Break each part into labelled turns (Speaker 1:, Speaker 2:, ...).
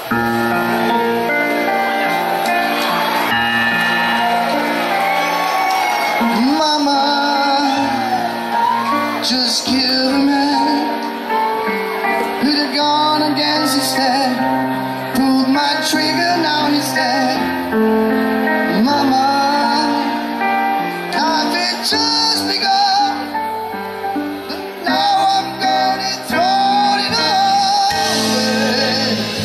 Speaker 1: Mama just killed a man who'd have gone against his dad. Pulled my trigger, now he's dead. Mama, life had just begun, but now I'm gonna throw it away.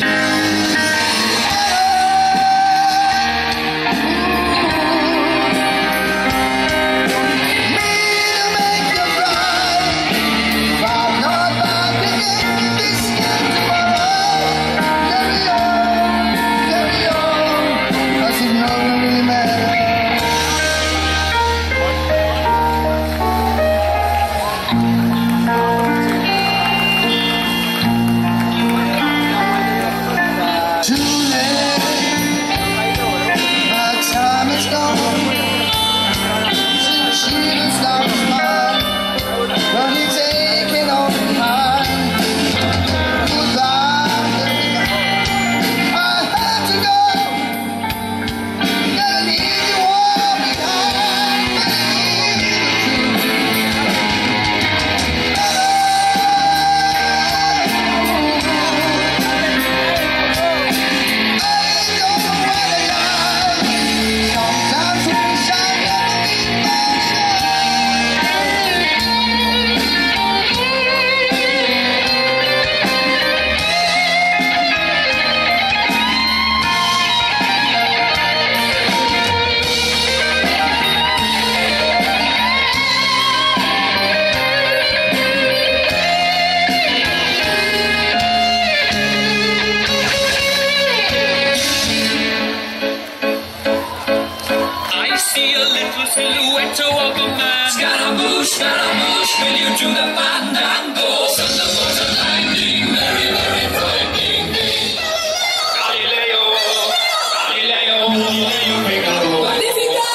Speaker 2: Silhouette of a man. Scaramouche, Scaramouche, will you do the fandango? Thunderbolts and lightning, very, very frightening me. Galileo, Galileo, Galileo Figaro. Magnifico!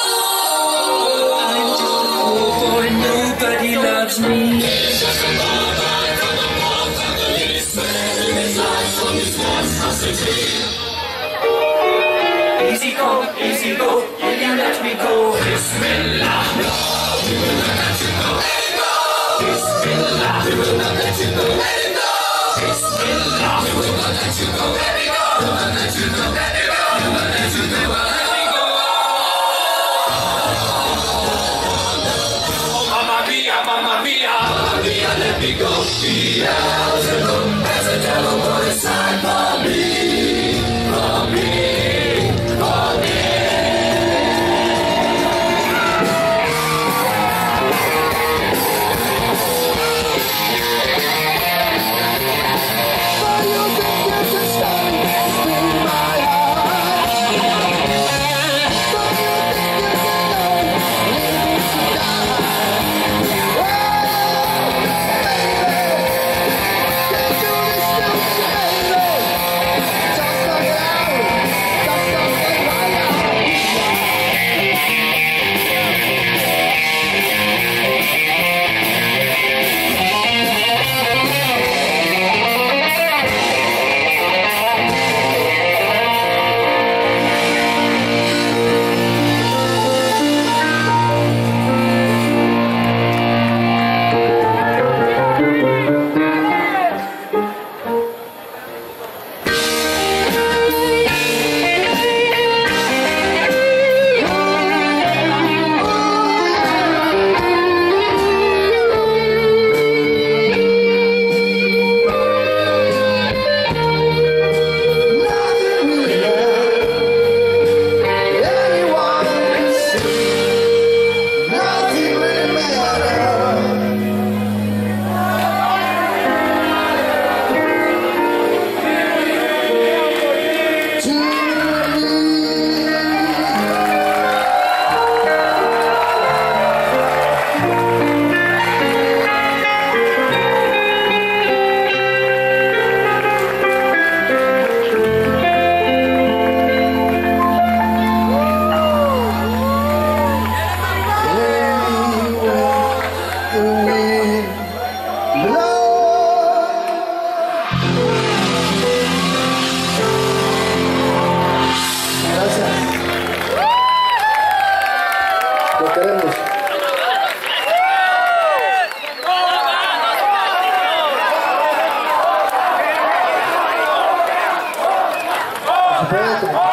Speaker 2: I'm just a poor boy, nobody loves me. He's just a poor boy from the walls of the least, sparing his life from his monstrosity. Easy go, will you let me go? Bismillah, no, we will not let you go. Let it go. Bismillah, we will not let you go. Let it go. Bismillah, we will not let you go. Let me go. We will not let you go. Let me go. We will not let you go. Let me go. Oh, Mamma Mia, Mamma Mia, Mamma Mia, let me go. Beelzebub has a devil put aside for me, for me, for me.
Speaker 1: Let's go.
Speaker 3: break.